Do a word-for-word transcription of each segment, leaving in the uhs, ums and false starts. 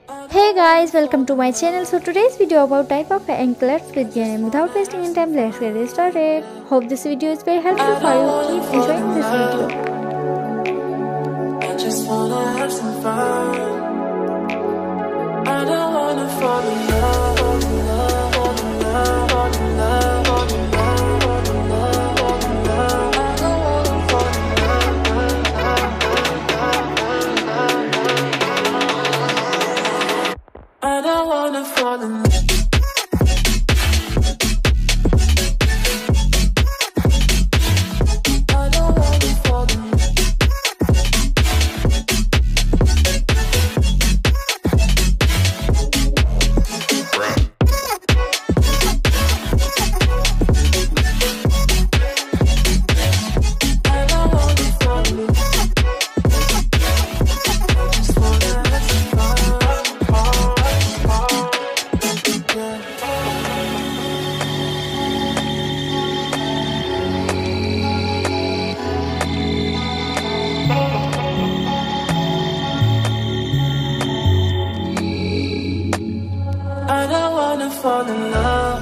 Hey guys, welcome to my channel. So today's video about type of anklets with withname. Without wasting any time, let's get started. Hope this video is very helpful for you. Keep enjoying this video. I just wanna have some fun. I don't wanna fall in love, fall in love, fall in love, fall in love, fall in love, fall in love, fall in love. I don't wanna fall in love. I don't wanna fall in love. I don't wanna fall in love.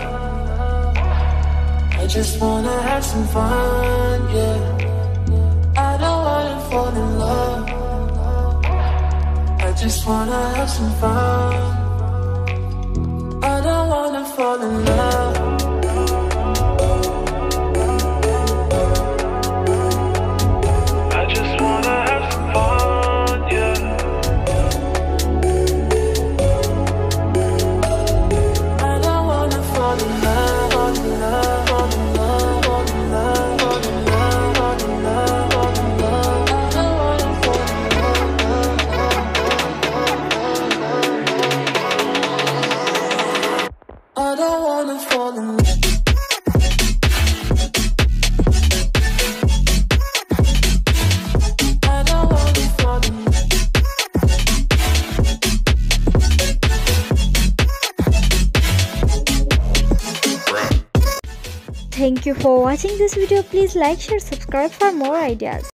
I just wanna have some fun, yeah. I don't wanna fall in love. I just wanna have some fun. I don't wanna fall in love. I just wanna have some fun, yeah. I don't wanna fall in love. I don't wanna fall in love. Thank you for watching this video. Please like, share, subscribe for more ideas.